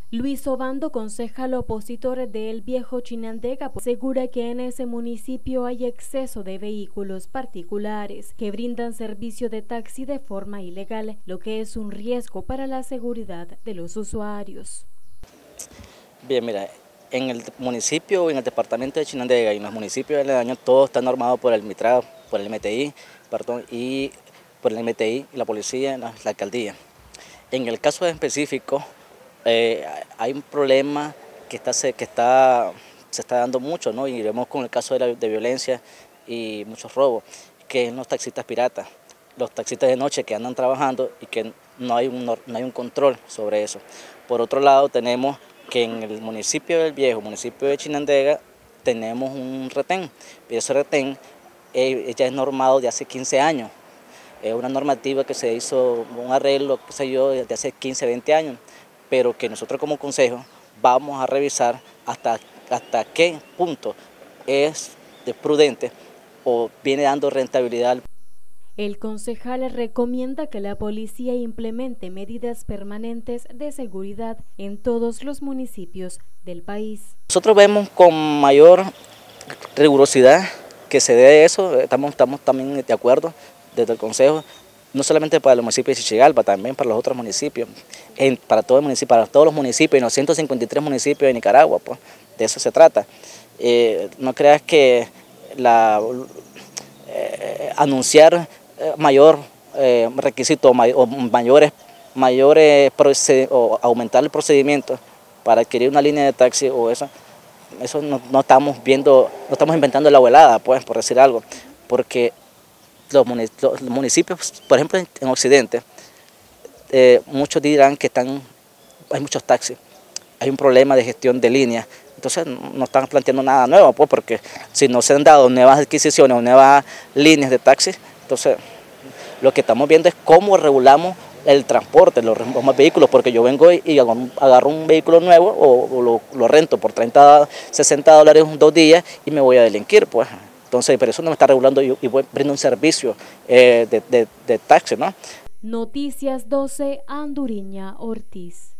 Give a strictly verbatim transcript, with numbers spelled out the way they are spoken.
Luis Obando, concejal opositor de El Viejo Chinandega, asegura que en ese municipio hay exceso de vehículos particulares que brindan servicio de taxi de forma ilegal, lo que es un riesgo para la seguridad de los usuarios. Bien, mira, en el municipio, en el departamento de Chinandega y en los municipios aledaños, todo está normado por el MITRAD, por el M T I, perdón, y por el M T I, la policía, la, la alcaldía. En el caso específico, eh, hay un problema que, está, que está, se está dando mucho, ¿no? Y vemos con el caso de, la, de violencia y muchos robos, que son los taxistas piratas, los taxistas de noche que andan trabajando y que no hay un, no hay un control sobre eso. Por otro lado, tenemos que en el municipio del Viejo, municipio de Chinandega, tenemos un retén, y ese retén eh, ya es normado de hace quince años. Es una normativa que se hizo, un arreglo, qué sé yo, de hace quince, veinte años, pero que nosotros como consejo vamos a revisar hasta, hasta qué punto es prudente o viene dando rentabilidad. El concejal recomienda que la policía implemente medidas permanentes de seguridad en todos los municipios del país. Nosotros vemos con mayor rigurosidad que se dé eso, estamos, estamos también de acuerdo desde el consejo, no solamente para el municipio de Chichigalpa, también para los otros municipios, en, para, todo el municipio, para todos los municipios, en los ciento cincuenta y tres municipios de Nicaragua, pues de eso se trata. Eh, no creas que la, eh, anunciar eh, mayor eh, requisito may, o mayores, mayores o aumentar el procedimiento para adquirir una línea de taxi o eso, eso no, no estamos viendo, no estamos inventando la abuelada, pues, por decir algo, porque Los municipios, por ejemplo en Occidente, eh, muchos dirán que están, hay muchos taxis, hay un problema de gestión de líneas, entonces no están planteando nada nuevo, pues, porque si no se han dado nuevas adquisiciones o nuevas líneas de taxis, entonces lo que estamos viendo es cómo regulamos el transporte, los, los vehículos, porque yo vengo y, y agarro un vehículo nuevo o, o lo, lo rento por treinta, sesenta dólares dos días y me voy a delinquir, pues. Entonces, pero eso no me está regulando y, y brindo un servicio eh, de, de, de taxi, ¿no? Noticias doce, Anduriña Ortiz.